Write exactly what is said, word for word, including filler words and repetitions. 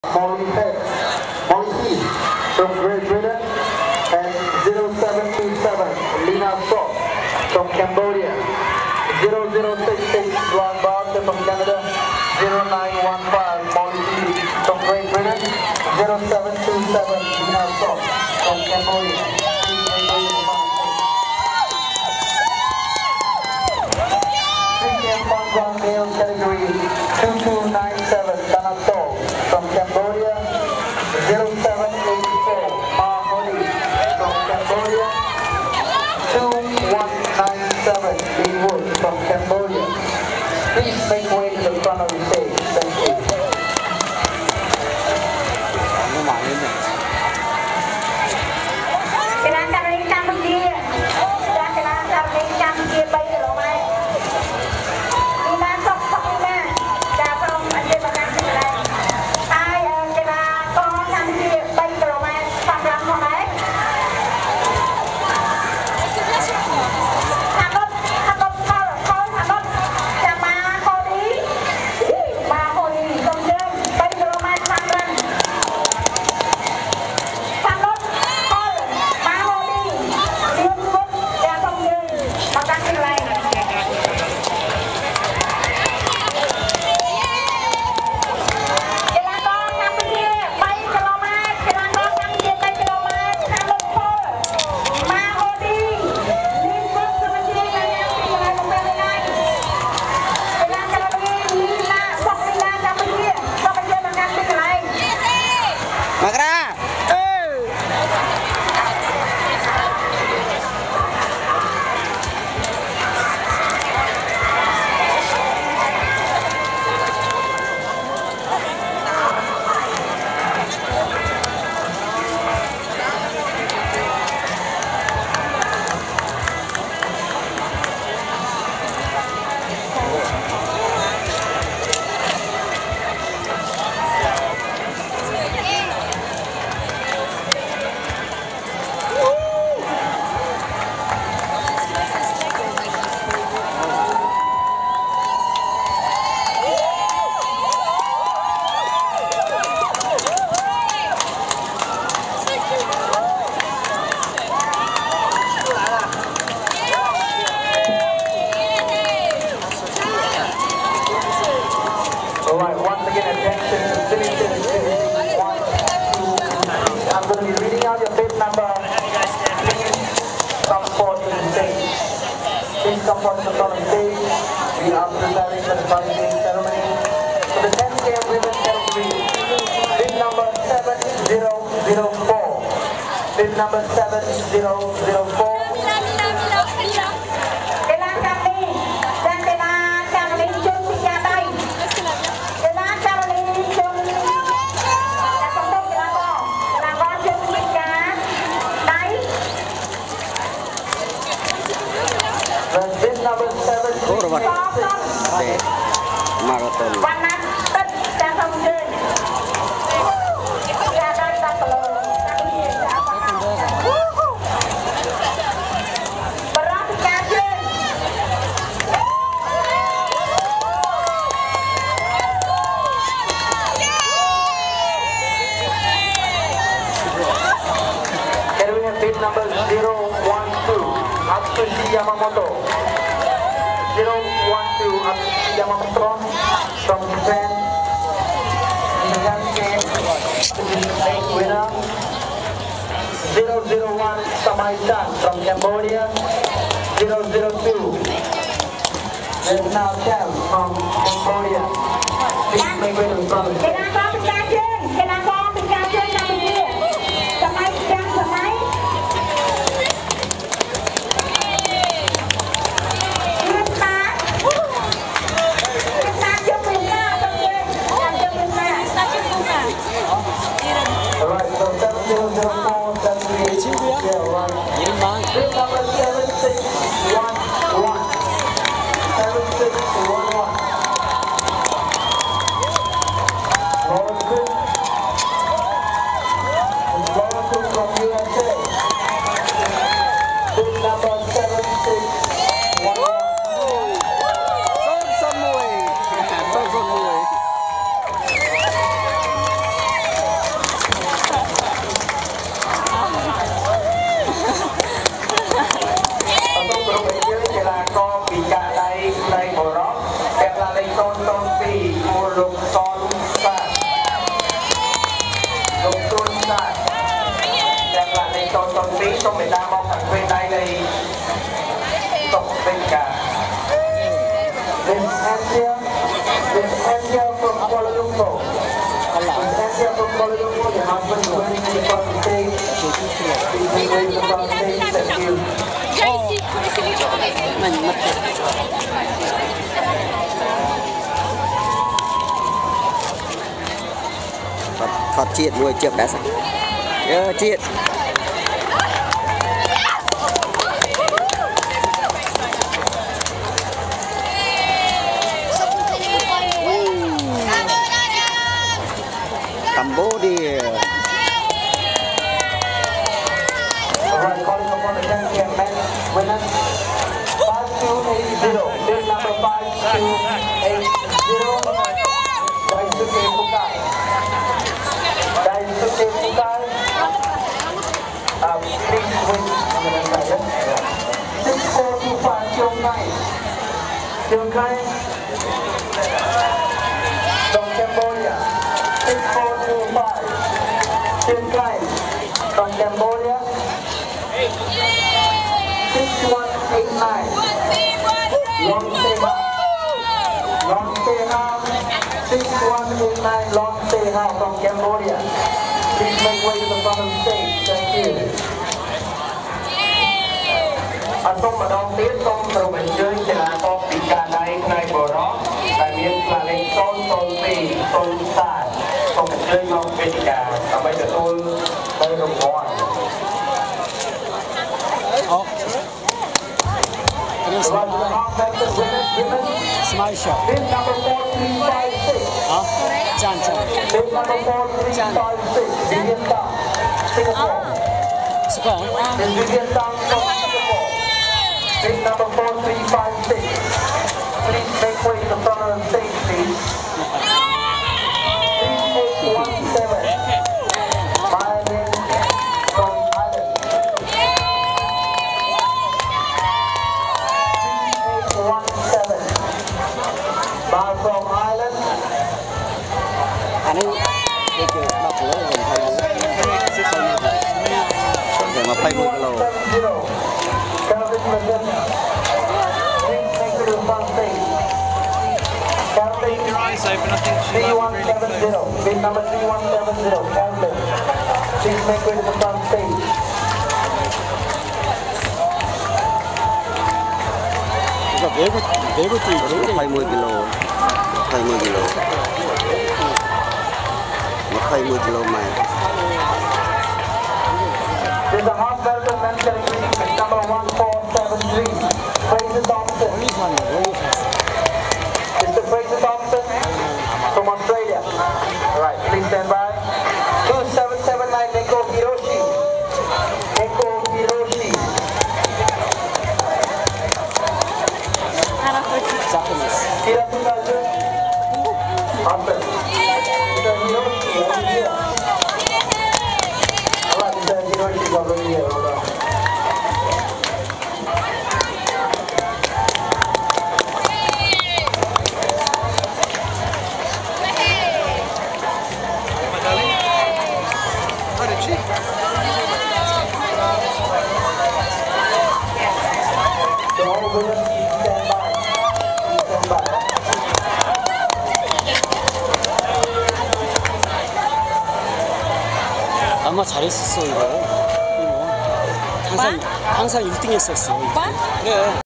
Molly Head, Molly Heath from Great Britain, and zero seven two seven Lina Sok from Cambodia, zero zero six six Ron Barker from Canada, zero nine one five Molly Heath from Great Britain, zero seven two seven Lina Sok from Cambodia. From male category two two nine seven Danato from Cambodia, zero seven eight four Ma Hodi from Cambodia, two one nine seven Lee Wood from Cambodia. Please make way to the front of the stage. Thank you. Alright, once again, attention to finishing one, two, I'm going to be reading out your bib number. Please come forward to the stage. Please come forward to the front of the stage. We are preparing for the five-day ceremony. For the ten K women category, bib number seven zero zero four. Bib number seven zero zero four. Kor wat marathon. Can we have bib number zero one two, Atsushi Yamamoto. zero one two Atsushi Yamamoto from Japan. In the young game, to be main winner. zero zero one Samai Chan from Cambodia. zero zero two Vietnam Chan from Cambodia. Please make way to the front. Alright, so seven zero zero four, seven three eight, yeah, right. Bib number seven six one one. seven six one one. Trong miền Nam mong thằng quên đây đây Tổng bên cả This Asia This Asia from Kuala Lumpur This Asia from Kuala Lumpur The husband is waiting in the front of the stage He's waiting in the front of the stage Thank you Viens ici, laissez les gens. Phật triệt nuôi chiếc đá sạch Nhớ triệt Cambodia Alright, calling upon the ten K M men winners five two eight zero bid number five two eight zero Daisuke Fukai Daisuke Fukai um, please wait I'm going to try it six four two five Chiang Kai Chiang Kai from Cambodia six four two five Chiang Kai from Cambodia six one eight nine Long Teha Long Teha six one eight nine Long Teha from Cambodia please make way to the front of the stage thank you អត់សូមម្ដងទៀតសូមត្រូវអញ្ជើញកីឡាករពីការដៃផ្នែកបរោះដែលមានផ្លាកលេខศูนย์ ศูนย์ ពីរ ศูนย์ សាសូមអញ្ជើញមកវេទិកាដើម្បីទទួលបីរង្វាន់ Smile shot. Bid number four three five six. Huh? Chan Chan. Bid number four three five six. Vivian Tang, Singapore. Singapore. This Vivian Tang from Singapore. Bid number four three five six. Please make way to the front of the stage, please. three eight one seven. My name from Ireland. One seven. Bar from Ireland. Anh ấy đi kêu đọc lỗ gần thay để mà phay một lỗ Calvin Virginia. Please make it to the front stage. Calvin three one seven zero. Bid number three one seven zero. Calvin. Please make it to the front stage. 내부 내부 뛰 hai mươi ki lô hai mươi ki lô hai mươi ki lô mà There's a half marathon men category with number one four seven three. Fraser Thompson. Mister Fraser Thompson from Australia. Alright, please stand by. two seven seven nine Neko Hiroshi. Neko Hiroshi. Kira Tukazu. Awesome. Mister Hiroshi over here. Alright, Mister Hiroshi is over here. Hold on. So all women, please stand by. Please stand by. 아마 잘했었어 이거. 이거 항상 항상 일 등 했었어. 오빠? 그래.